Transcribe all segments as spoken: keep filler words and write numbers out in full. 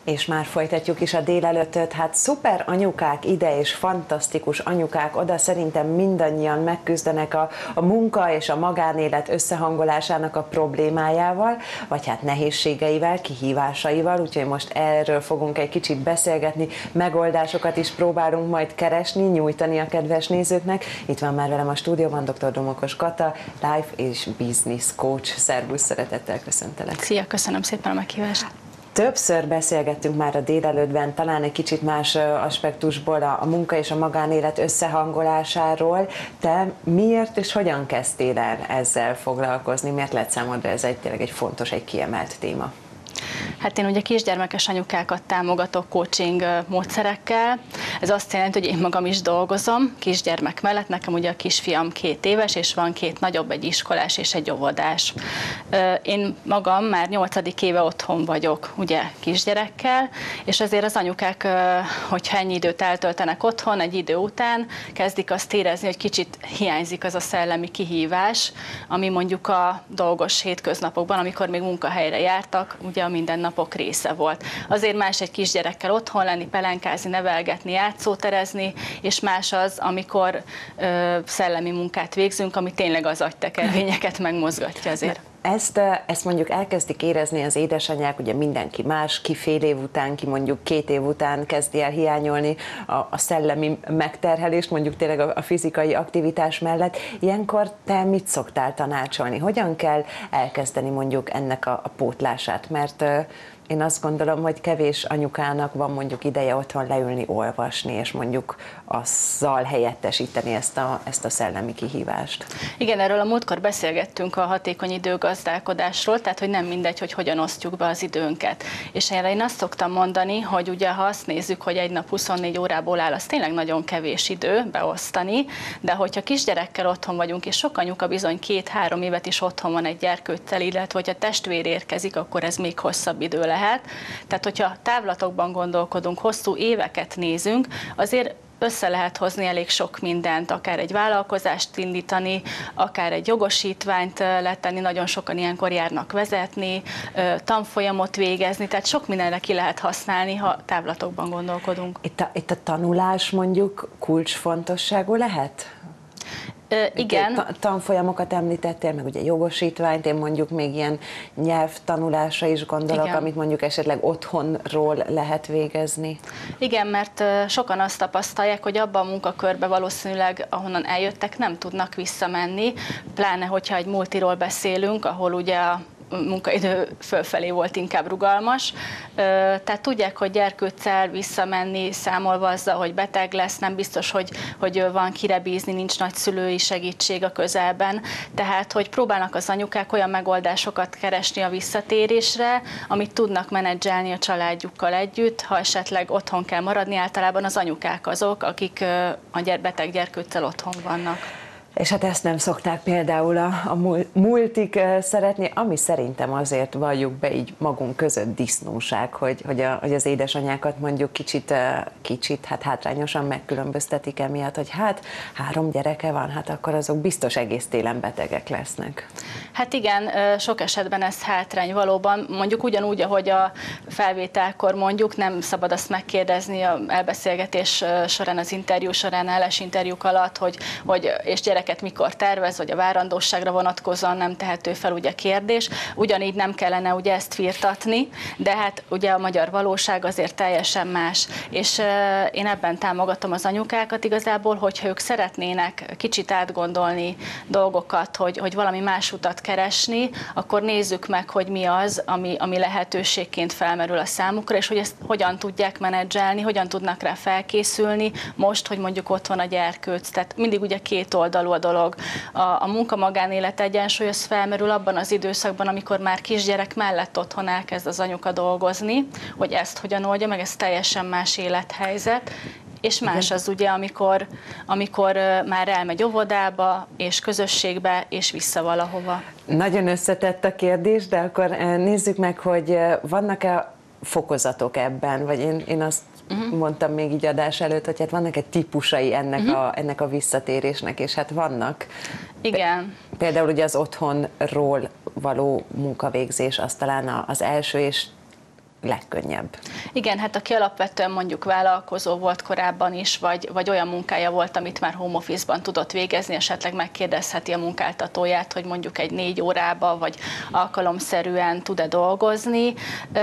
És már folytatjuk is a délelőttöt, hát szuper anyukák ide, és fantasztikus anyukák oda, szerintem mindannyian megküzdenek a, a munka és a magánélet összehangolásának a problémájával, vagy hát nehézségeivel, kihívásaival, úgyhogy most erről fogunk egy kicsit beszélgetni, megoldásokat is próbálunk majd keresni, nyújtani a kedves nézőknek. Itt van már velem a stúdióban dr. Domokos Kata, life és business coach. Szervusz, szeretettel köszöntelek. Szia, köszönöm szépen a meghívást. Többször beszélgettünk már a délelőttben, talán egy kicsit más aspektusból a, a munka és a magánélet összehangolásáról. Te miért és hogyan kezdtél el ezzel foglalkozni? Miért lett számodra ez egy, tényleg egy fontos, egy kiemelt téma? Hát én ugye kisgyermekes anyukákat támogatok coaching módszerekkel. Ez azt jelenti, hogy én magam is dolgozom kisgyermek mellett. Nekem ugye a kisfiam két éves, és van két nagyobb, egy iskolás és egy óvodás. Én magam már nyolcadik éve otthon vagyok ugye kisgyerekkel, és azért az anyukák, hogyha ennyi időt eltöltenek otthon, egy idő után kezdik azt érezni, hogy kicsit hiányzik az a szellemi kihívás, ami mondjuk a dolgos hétköznapokban, amikor még munkahelyre jártak, ugye a mindennapok része volt. Azért más egy kisgyerekkel otthon lenni, pelenkázni, nevelgetni, játszóterezni, és más az, amikor ö, szellemi munkát végzünk, ami tényleg az agytekervényeket megmozgatja azért. Ezt, ezt mondjuk elkezdik érezni az édesanyák, ugye mindenki más, ki fél év után, ki mondjuk két év után kezdi el hiányolni a, a szellemi megterhelést, mondjuk tényleg a, a fizikai aktivitás mellett. Ilyenkor te mit szoktál tanácsolni? Hogyan kell elkezdeni mondjuk ennek a, a pótlását? Mert én azt gondolom, hogy kevés anyukának van mondjuk ideje otthon leülni, olvasni, és mondjuk azzal helyettesíteni ezt a, ezt a szellemi kihívást. Igen, erről a múltkor beszélgettünk a hatékony időgazdálkodásról, tehát hogy nem mindegy, hogy hogyan osztjuk be az időnket. És erre én azt szoktam mondani, hogy ugye ha azt nézzük, hogy egy nap huszonnégy órából áll, az tényleg nagyon kevés idő beosztani, de hogyha kisgyerekkel otthon vagyunk, és sok anyuka bizony két-három évet is otthon van egy gyerkőccel, illetve hogyha testvér érkezik, akkor ez még hosszabb idő lehet. Tehát, hogyha távlatokban gondolkodunk, hosszú éveket nézünk, azért össze lehet hozni elég sok mindent, akár egy vállalkozást indítani, akár egy jogosítványt letenni, nagyon sokan ilyenkor járnak vezetni, tanfolyamot végezni, tehát sok mindenre ki lehet használni, ha távlatokban gondolkodunk. Itt a, itt a tanulás mondjuk kulcsfontosságú lehet? Igen. Tanfolyamokat említettél, meg ugye jogosítványt, én mondjuk még ilyen nyelvtanulásra is gondolok, igen, amit mondjuk esetleg otthonról lehet végezni. Igen, mert sokan azt tapasztalják, hogy abban a munkakörben valószínűleg, ahonnan eljöttek, nem tudnak visszamenni, pláne hogyha egy multiról beszélünk, ahol ugye a munkaidő fölfelé volt inkább rugalmas. Tehát tudják, hogy gyerkőccel visszamenni, számolva azzal, hogy beteg lesz, nem biztos, hogy, hogy van kire bízni, nincs nagyszülői segítség a közelben. Tehát, hogy próbálnak az anyukák olyan megoldásokat keresni a visszatérésre, amit tudnak menedzselni a családjukkal együtt, ha esetleg otthon kell maradni, általában az anyukák azok, akik a beteg gyerkőccel otthon vannak. És hát ezt nem szokták például a, a multik szeretni, ami szerintem azért valljuk be így magunk között disznóság, hogy, hogy, a, hogy az édesanyákat mondjuk kicsit, kicsit hát hátrányosan megkülönböztetik emiatt, hogy hát három gyereke van, hát akkor azok biztos egész télen betegek lesznek. Hát igen, sok esetben ez hátrány valóban, mondjuk ugyanúgy, ahogy a felvételkor mondjuk, nem szabad azt megkérdezni a elbeszélgetés során, az interjú során, állás interjúk alatt, hogy, hogy és gyerek mikor tervez, vagy a várandóságra vonatkozóan nem tehető fel ugye kérdés. Ugyanígy nem kellene ugye ezt firtatni, de hát ugye a magyar valóság azért teljesen más. És uh, én ebben támogatom az anyukákat igazából, hogyha ők szeretnének kicsit átgondolni dolgokat, hogy, hogy valami más utat keresni, akkor nézzük meg, hogy mi az, ami, ami lehetőségként felmerül a számukra, és hogy ezt hogyan tudják menedzselni, hogyan tudnak rá felkészülni most, hogy mondjuk ott van a gyerkőc. Tehát mindig ugye két oldalú a dolog. A, a munka-magánélet egyensúly az felmerül abban az időszakban, amikor már kisgyerek mellett otthon elkezd az anyuka dolgozni, hogy ezt hogyan oldja, meg ez teljesen más élethelyzet. És más az ugye, amikor, amikor már elmegy óvodába, és közösségbe, és vissza valahova. Nagyon összetett a kérdés, de akkor nézzük meg, hogy vannak-e fokozatok ebben, vagy én, én azt uh-huh. mondtam még így adás előtt, hogy hát vannak-e típusai ennek, uh-huh. a, ennek a visszatérésnek, és hát vannak. Igen. Például ugye az otthonról való munkavégzés, az talán az első és legkönnyebb. Igen, hát aki alapvetően mondjuk vállalkozó volt korábban is, vagy, vagy olyan munkája volt, amit már home office-ban tudott végezni, esetleg megkérdezheti a munkáltatóját, hogy mondjuk egy négy órába, vagy alkalomszerűen tud-e dolgozni,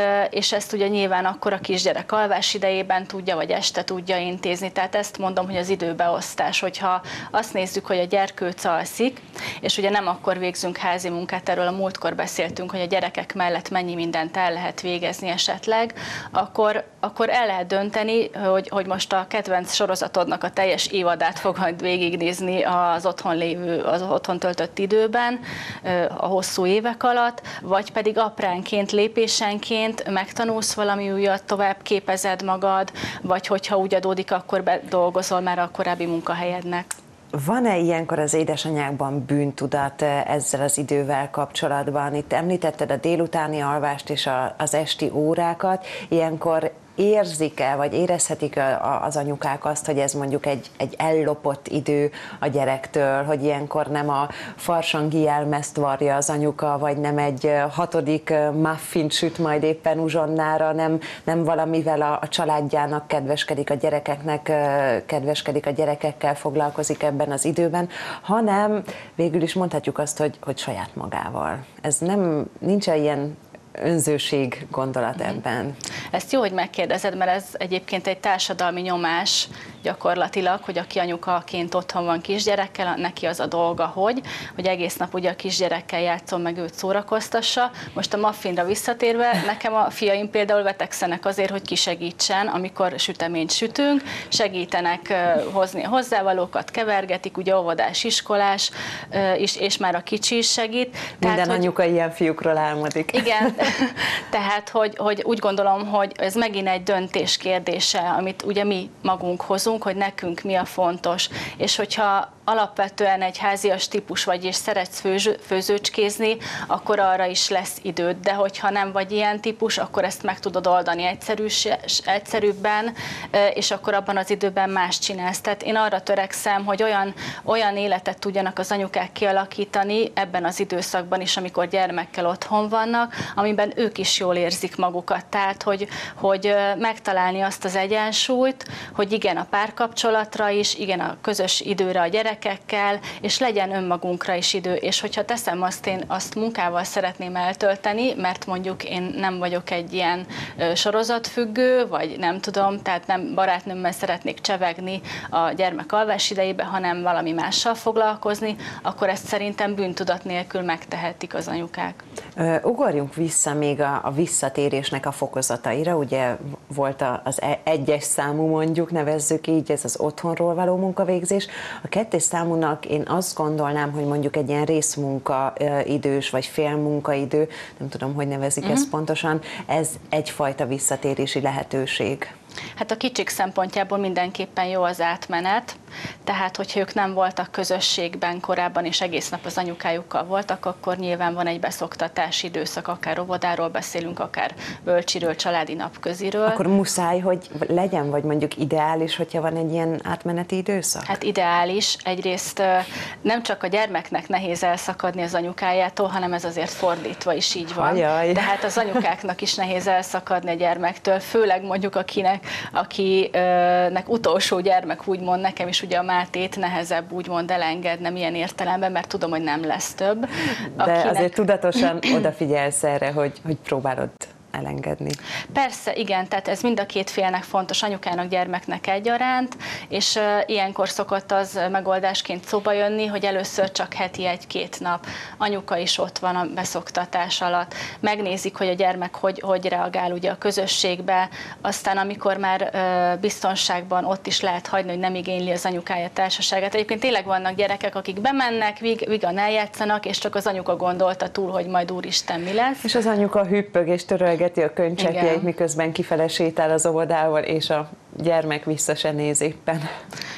és ezt ugye nyilván akkor a kisgyerek alvás idejében tudja, vagy este tudja intézni. Tehát ezt mondom, hogy az időbeosztás, hogyha azt nézzük, hogy a gyerkőc alszik, és ugye nem akkor végzünk házi munkát, erről a múltkor beszéltünk, hogy a gyerekek mellett mennyi mindent el lehet végezni esetleg, akkor, akkor el lehet dönteni, hogy, hogy most a kedvenc sorozatodnak a teljes évadát fogod végignézni az otthon lévő, az otthon töltött időben, a hosszú évek alatt, vagy pedig apránként, lépésenként megtanulsz valami újat, tovább képezed magad, vagy hogyha úgy adódik, akkor bedolgozol már a korábbi munkahelyednek. Van-e ilyenkor az édesanyákban bűntudat ezzel az idővel kapcsolatban? Itt említetted a délutáni alvást és a, az esti órákat. Ilyenkor érzik-e, vagy érezhetik az anyukák azt, hogy ez mondjuk egy, egy ellopott idő a gyerektől, hogy ilyenkor nem a farsangi jelmezt varja az anyuka, vagy nem egy hatodik muffin süt majd éppen uzsonnára, nem, nem valamivel a, a családjának kedveskedik, a gyerekeknek kedveskedik, a gyerekekkel foglalkozik ebben az időben, hanem végül is mondhatjuk azt, hogy, hogy saját magával. Ez nem, nincs ilyen önzőség gondolat ebben. Ezt jó, hogy megkérdezed, mert ez egyébként egy társadalmi nyomás gyakorlatilag, hogy aki anyukaként otthon van kisgyerekkel, neki az a dolga, hogy, hogy egész nap ugye a kisgyerekkel játszom, meg őt szórakoztassa. Most a muffinra visszatérve, nekem a fiaim például vetekszenek azért, hogy kisegítsen, amikor süteményt sütünk, segítenek hozni a hozzávalókat, kevergetik, ugye óvodás, iskolás, és, és már a kicsi is segít. Minden Tehát, anyuka hogy, ilyen fiúkról álmodik. Igen, tehát hogy, hogy úgy gondolom, hogy ez megint egy döntés kérdése, amit ugye mi magunk hozunk, hogy nekünk mi a fontos, és hogyha alapvetően egy házias típus vagy, és szeretsz főző, főzőcskézni, akkor arra is lesz időd, de hogyha nem vagy ilyen típus, akkor ezt meg tudod oldani egyszerűs, egyszerűbben, és akkor abban az időben más csinálsz. Tehát én arra törekszem, hogy olyan, olyan életet tudjanak az anyukák kialakítani ebben az időszakban is, amikor gyermekkel otthon vannak, amiben ők is jól érzik magukat. Tehát, hogy, hogy megtalálni azt az egyensúlyt, hogy igen a párkapcsolatra is, igen a közös időre a gyerek, és legyen önmagunkra is idő, és hogyha teszem azt, én azt munkával szeretném eltölteni, mert mondjuk én nem vagyok egy ilyen sorozatfüggő, vagy nem tudom, tehát nem barátnőmmel szeretnék csevegni a gyermek alvás idejében, hanem valami mással foglalkozni, akkor ezt szerintem bűntudat nélkül megtehetik az anyukák. Ugorjunk vissza még a, a visszatérésnek a fokozataira, ugye volt az egyes számú, mondjuk nevezzük így, ez az otthonról való munkavégzés. A kettes számúnak én azt gondolnám, hogy mondjuk egy ilyen részmunkaidős, vagy félmunkaidő, nem tudom, hogy nevezik uh-huh. ezt pontosan, ez egyfajta visszatérési lehetőség. Hát a kicsik szempontjából mindenképpen jó az átmenet, tehát hogyha ők nem voltak közösségben korábban, és egész nap az anyukájukkal voltak, akkor nyilván van egy beszoktatási időszak, akár óvodáról beszélünk, akár bölcsiről, családi napköziről. Akkor muszáj, hogy legyen, vagy mondjuk ideális, hogyha van egy ilyen átmeneti időszak? Hát ideális. Egyrészt nem csak a gyermeknek nehéz elszakadni az anyukájától, hanem ez azért fordítva is így van. Ajaj. Tehát az anyukáknak is nehéz elszakadni a gyermektől, főleg mondjuk akinek, akinek utolsó gyermek, úgymond nekem is ugye a Mátét nehezebb úgymond elengednem ilyen értelemben, mert tudom, hogy nem lesz több. De akinek... azért tudatosan odafigyelsz erre, hogy, hogy próbálod elengedni. Persze, igen, tehát ez mind a két félnek fontos, anyukának, gyermeknek egyaránt, és uh, ilyenkor szokott az megoldásként szóba jönni, hogy először csak heti egy-két nap anyuka is ott van a beszoktatás alatt, megnézik, hogy a gyermek hogy, hogy reagál ugye a közösségbe, aztán amikor már uh, biztonságban ott is lehet hagyni, hogy nem igényli az anyukája társaságát. Egyébként tényleg vannak gyerekek, akik bemennek, vig, vigan eljátszának, és csak az anyuka gondolta túl, hogy majd úristen mi lesz. És az anyuka hüppög és töröl a könycseppjeit, miközben kifele sétál az óvodával, és a gyermek vissza se néz éppen.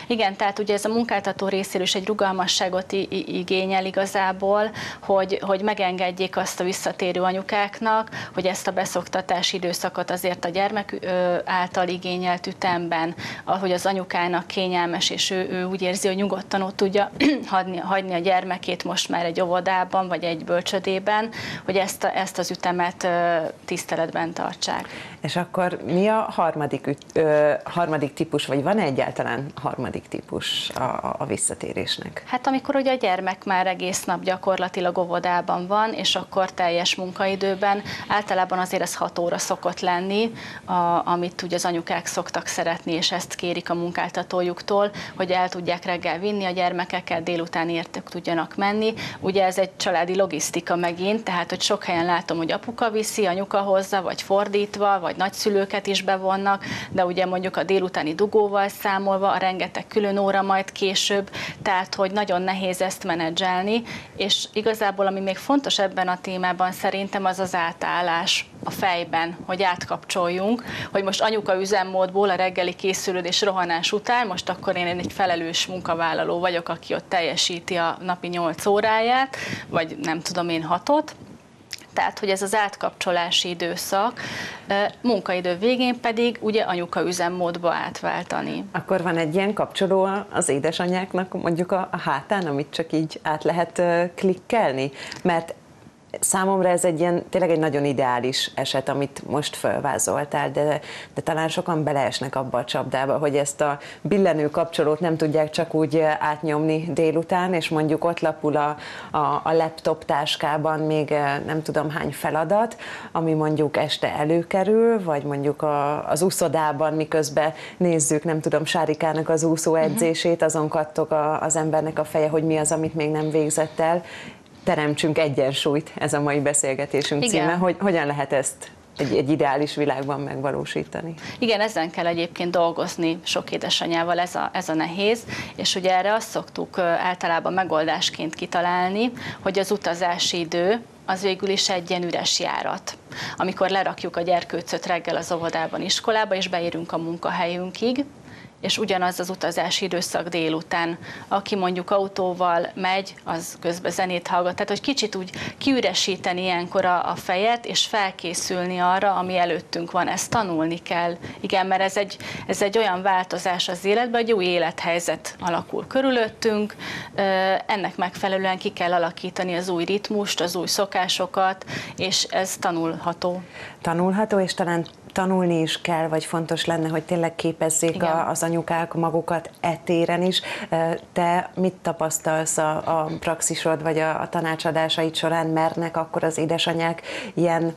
Igen, tehát ugye ez a munkáltató részéről is egy rugalmasságot igényel igazából, hogy, hogy megengedjék azt a visszatérő anyukáknak, hogy ezt a beszoktatási időszakot azért a gyermek által igényelt ütemben, ahogy az anyukának kényelmes, és ő, ő úgy érzi, hogy nyugodtan ott tudja hagyni, hagyni a gyermekét most már egy óvodában, vagy egy bölcsödében, hogy ezt, a, ezt az ütemet tiszteletben tartsák. És akkor mi a harmadik, ö, harmadik típus, vagy van-e egyáltalán harmadik típus a, a visszatérésnek? Hát amikor ugye a gyermek már egész nap gyakorlatilag óvodában van, és akkor teljes munkaidőben, általában azért ez hat óra szokott lenni, a, amit ugye az anyukák szoktak szeretni, és ezt kérik a munkáltatójuktól, hogy el tudják reggel vinni a gyermekeket, délután értük tudjanak menni. Ugye ez egy családi logisztika megint, tehát hogy sok helyen látom, hogy apuka viszi, anyuka hozza, vagy fordítva, vagy nagyszülőket is bevonnak, de ugye mondjuk a délutáni dugóval számolva, a rengeteg külön óra majd később, tehát hogy nagyon nehéz ezt menedzselni, és igazából ami még fontos ebben a témában szerintem az az átállás a fejben, hogy átkapcsoljunk, hogy most anyuka üzemmódból a reggeli készülődés rohanás után, most akkor én egy felelős munkavállaló vagyok, aki ott teljesíti a napi nyolc óráját, vagy nem tudom én hatot. Tehát, hogy ez az átkapcsolási időszak, munkaidő végén pedig ugye anyuka üzemmódba átváltani. Akkor van egy ilyen kapcsoló az édesanyáknak mondjuk a, a hátán, amit csak így át lehet klikkelni? Mert számomra ez egy ilyen, tényleg egy nagyon ideális eset, amit most felvázoltál, de, de talán sokan beleesnek abba a csapdába, hogy ezt a billenő kapcsolót nem tudják csak úgy átnyomni délután, és mondjuk ott lapul a, a, a laptop táskában még nem tudom hány feladat, ami mondjuk este előkerül, vagy mondjuk a, az úszodában, miközben nézzük, nem tudom, Sárikának az úszó edzését, azon kattog a, az embernek a feje, hogy mi az, amit még nem végzett el. Teremtsünk egyensúlyt, ez a mai beszélgetésünk Igen. címe, hogy hogyan lehet ezt egy, egy ideális világban megvalósítani. Igen, ezen kell egyébként dolgozni sok édesanyával, ez a, ez a nehéz, és ugye erre azt szoktuk általában megoldásként kitalálni, hogy az utazási idő az végül is egy ilyen üres járat. Amikor lerakjuk a gyerkőcöt reggel az óvodában, iskolába, és beérünk a munkahelyünkig, és ugyanaz az utazási időszak délután. Aki mondjuk autóval megy, az közben zenét hallgat. Tehát, hogy kicsit úgy kiüresíteni ilyenkor a, a fejet, és felkészülni arra, ami előttünk van. Ezt tanulni kell. Igen, mert ez egy, ez egy olyan változás az életben, hogy új élethelyzet alakul körülöttünk. Ennek megfelelően ki kell alakítani az új ritmust, az új szokásokat, és ez tanulható. Tanulható, és talán tanulni is kell, vagy fontos lenne, hogy tényleg képezzék a, az anyukák magukat e téren is. Te mit tapasztalsz a, a praxisod, vagy a, a tanácsadásaid során? Mernek akkor az édesanyák ilyen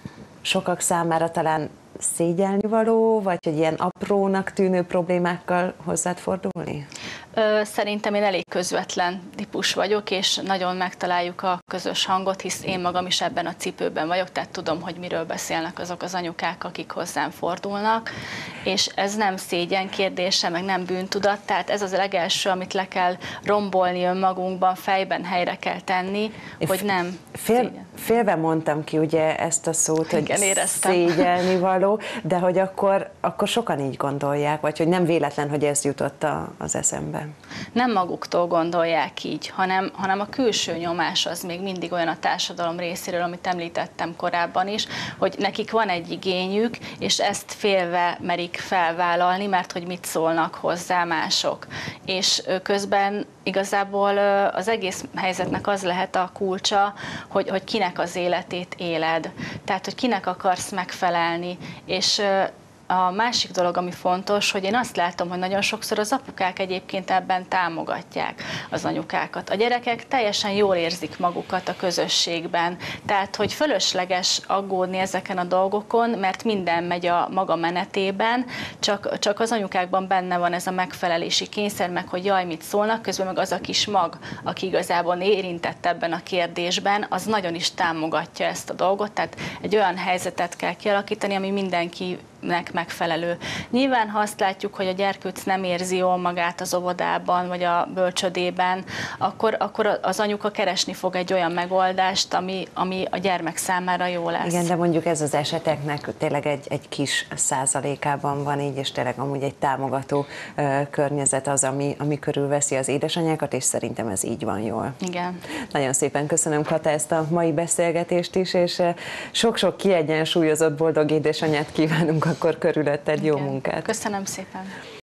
sokak számára talán szégyelnivaló, vagy hogy ilyen aprónak tűnő problémákkal hozzád fordulni? Szerintem én elég közvetlen típus vagyok, és nagyon megtaláljuk a közös hangot, hisz én magam is ebben a cipőben vagyok, tehát tudom, hogy miről beszélnek azok az anyukák, akik hozzám fordulnak, és ez nem szégyen kérdése, meg nem bűntudat, tehát ez az legelső, amit le kell rombolni önmagunkban, fejben helyre kell tenni, én hogy nem fél, Félve mondtam ki ugye ezt a szót, hogy igen, szégyelnivaló, de hogy akkor, akkor sokan így gondolják, vagy hogy nem véletlen, hogy ez jutott a, az eszembe. Nem maguktól gondolják így, hanem, hanem a külső nyomás az még mindig olyan a társadalom részéről, amit említettem korábban is, hogy nekik van egy igényük, és ezt félve merik felvállalni, mert hogy mit szólnak hozzá mások. És közben igazából az egész helyzetnek az lehet a kulcsa, hogy, hogy kinek az életét éled. Tehát, hogy kinek akarsz megfelelni, és a másik dolog, ami fontos, hogy én azt látom, hogy nagyon sokszor az apukák egyébként ebben támogatják az anyukákat. A gyerekek teljesen jól érzik magukat a közösségben, tehát hogy fölösleges aggódni ezeken a dolgokon, mert minden megy a maga menetében, csak, csak az anyukákban benne van ez a megfelelési kényszer, meg hogy jaj, mit szólnak, közben meg az a kis mag, aki igazából érintett ebben a kérdésben, az nagyon is támogatja ezt a dolgot, tehát egy olyan helyzetet kell kialakítani, ami mindenki nek megfelelő. Nyilván, ha azt látjuk, hogy a gyerkőc nem érzi jól magát az óvodában, vagy a bölcsödében, akkor, akkor az anyuka keresni fog egy olyan megoldást, ami, ami a gyermek számára jó lesz. Igen, de mondjuk ez az eseteknek tényleg egy, egy kis százalékában van így, és tényleg amúgy egy támogató uh, környezet az, ami, ami körülveszi az édesanyákat, és szerintem ez így van jól. Igen. Nagyon szépen köszönöm, Kata, ezt a mai beszélgetést is, és sok-sok kiegyensúlyozott boldog édesanyát kívánunk akkor körülötted. Jó Igen. munkát! Köszönöm szépen!